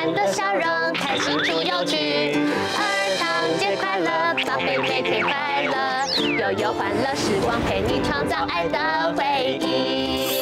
欢的笑容，开心出游具。儿童节快乐，宝贝每天快乐，悠悠欢乐时光陪你创造爱的回忆。